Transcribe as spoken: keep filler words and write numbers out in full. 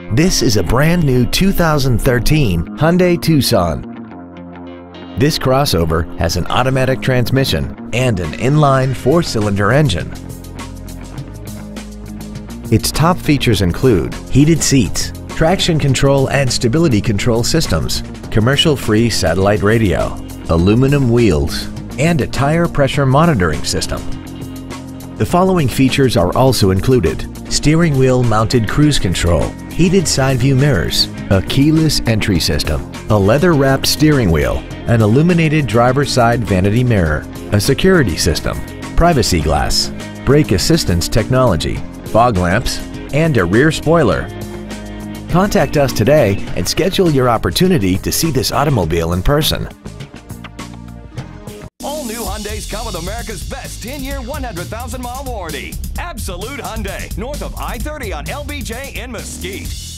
This is a brand new two thousand thirteen Hyundai Tucson. This crossover has an automatic transmission and an inline four-cylinder engine. Its top features include heated seats, traction control and stability control systems, commercial-free satellite radio, aluminum wheels, and a tire pressure monitoring system. The following features are also included: steering wheel mounted cruise control, heated side view mirrors, a keyless entry system, a leather-wrapped steering wheel, an illuminated driver's side vanity mirror, a security system, privacy glass, brake assistance technology, fog lamps, and a rear spoiler. Contact us today and schedule your opportunity to see this automobile in person. All new Hyundais come with America's best ten-year, one hundred thousand mile warranty. Absolute Hyundai, north of I thirty on L B J in Mesquite.